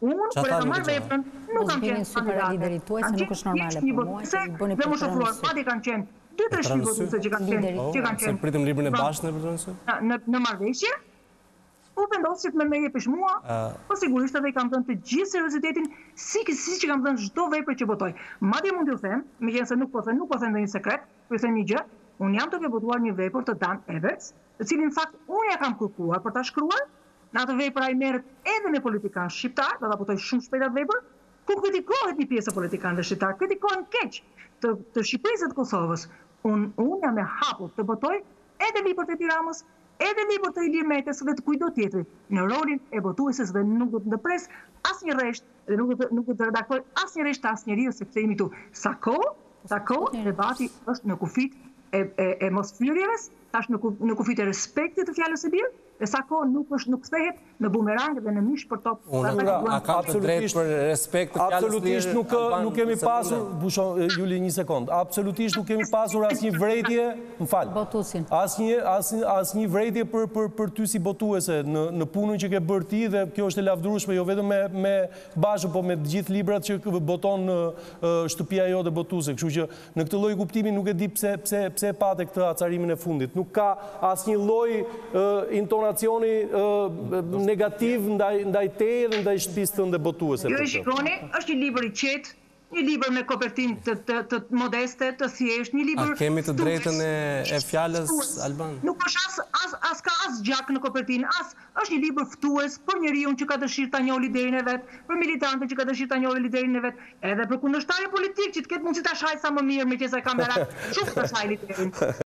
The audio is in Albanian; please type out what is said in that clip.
Unë, kur e kam marrë veprën, nuk kam qenë kandidate. Se nuk është normale për mua që i bëni dhe më shofuar, pati kanë qenë 2-3 shqipotuse që kanë qenë. Se pritëm librin e bashkë në përtënësë? Në marrëveshje, u vendosë që me jepish mua, po sigurisht edhe i kam dhënë të gjithë seriozitetin, si që kam dhënë çdo vepër që votoj. Madje mund t'ju them, megjithëse nuk po them ndonjë sekret, po ju them një gjë, unë jam duke votuar një vepër të Dan Everts, të cilin në fakt unë ja kam kërkuar për ta shkruar. Në atë vepër ai merret edhe me politikanë shqiptar, do ta votoj shumë shpejt atë vepër, ku kritikohet një pjesë e politikanëve shqiptar, kritikohen keq të Shqipërisë dhe të Kosovës. Unë jam e hapur të votoj edhe libër të Tiranës, edhe libër të Ilir Metës dhe të kujdo tjetri në rolin e votueses dhe nuk do të ndëpres asnjë rresht dhe nuk do të redaktoj asnjë rresht të asnjëriu sepse jemi këtu. Sa kohë debati është në kufit e mosfyrjeves, tash në kufit e respektit të fjalës së birë, dhe sa kohë nuk kthehet në bumerang dhe në mish për top. A ka të drejtë për respekt të fjalës së birë? Absolutisht nuk kemi pasur, Juli, një sekond, absolutisht nuk kemi pasur asnjë vrejtje, më fal. Asnjë vrejtje për ty si botuese në punën që ke bërë ti dhe kjo është e lavdërueshme jo vetëm me Bashën, po me të gjithë librat që boton në shtëpia jote botuese. Kështu që në këtë lloj kuptimi nuk e di pse pate këtë acarimin e fundit. Nuk ka asnjë lloj intonacioni negativ ndaj teje dhe ndaj shtëpisë tënde botuese. Jo, shikoni, është një libër i qetë, një libër me kopertinë të modeste, të thjeshtë, një libër. A kemi të drejtën e fjalës, Alban? Nuk është as gjak në kopertinë, është një libër ftues për njeriu që ka dëshirë ta njohë liderin e vet, për militantën që ka dëshirë ta njohë liderin e vet, edhe për kundërshtarin politik që të ketë mundësi ta shajë sa më mirë, meqense ka merak shumë të shajë liderin.